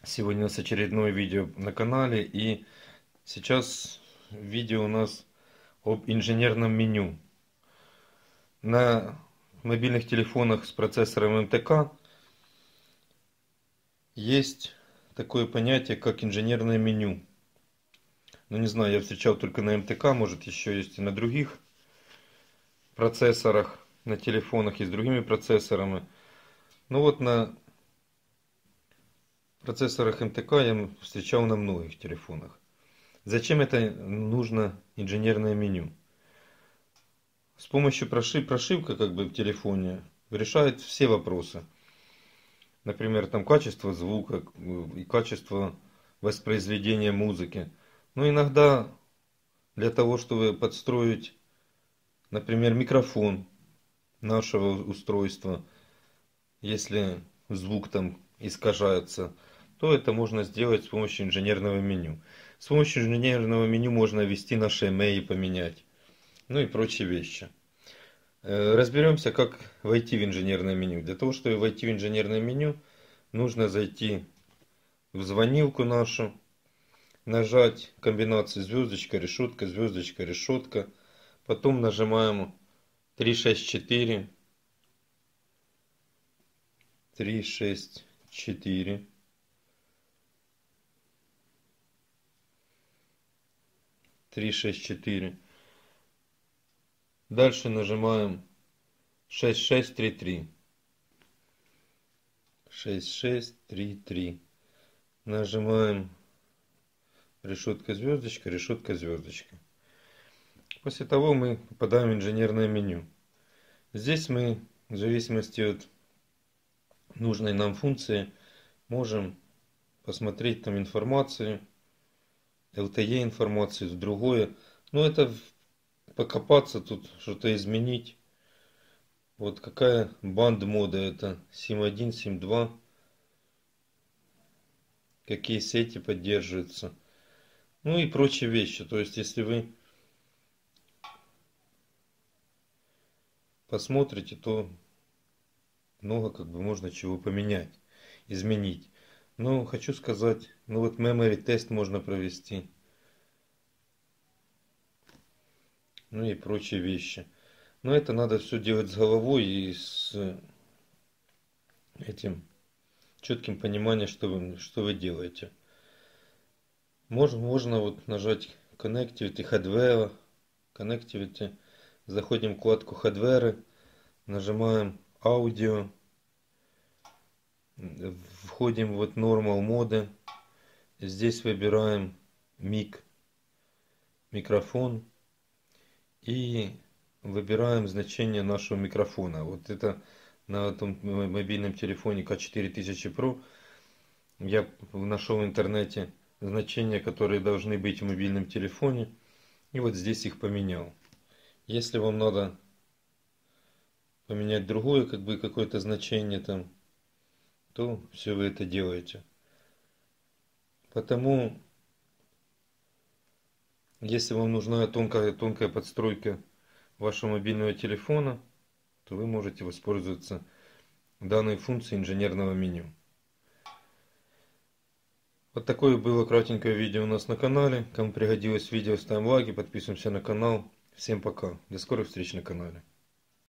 Сегодня у нас очередное видео на канале, и сейчас видео у нас об инженерном меню. На мобильных телефонах с процессором МТК есть такое понятие, как инженерное меню. Ну, не знаю, я встречал только на МТК, может еще есть и на других процессорах, на телефонах и с другими процессорами. Но вот на процессорах МТК я встречал на многих телефонах. Зачем это нужно инженерное меню? С помощью прошивка в телефоне решает все вопросы. Например, там качество звука и качество воспроизведения музыки. Но иногда для того, чтобы подстроить, например, микрофон нашего устройства, если звук там искажается, то это можно сделать с помощью инженерного меню. С помощью инженерного меню можно ввести наши email, поменять, ну и прочие вещи. Разберемся, как войти в инженерное меню. Для того, чтобы войти в инженерное меню, нужно зайти в звонилку нашу, нажать комбинацию звездочка, решетка. Потом нажимаем 364, 364. Дальше нажимаем 6633. 6633. Нажимаем решетка, звездочка. После того мы попадаем в инженерное меню. Здесь мы, в зависимости от нужной нам функции, можем посмотреть там информацию, LTE информацию, другое. Но это покопаться, тут что-то изменить. Вот какая банд мода, это SIM1, SIM2. Какие сети поддерживаются. Ну и прочие вещи. То есть, если вы посмотрите, то много можно чего поменять, изменить. Но хочу сказать, ну вот memory тест можно провести. Ну и прочие вещи. Но это надо все делать с головой и с этим четким пониманием, что вы делаете. Можно вот нажать Connectivity, Hardware, Connectivity. Заходим в вкладку Hardware, нажимаем Аудио, входим в Normal моды. Здесь выбираем микрофон и выбираем значение нашего микрофона. Вот это на этом мобильном телефоне К4000 Pro я нашел в интернете значения, которые должны быть в мобильном телефоне, и вот здесь их поменял. Если вам надо поменять другое какое-то значение там, то все вы это делаете. Потому если вам нужна тонкая подстройка вашего мобильного телефона, то вы можете воспользоваться данной функцией инженерного меню. Вот такое было кратенькое видео у нас на канале. Кому пригодилось видео, ставим лайки, подписываемся на канал. Всем пока. До скорых встреч на канале.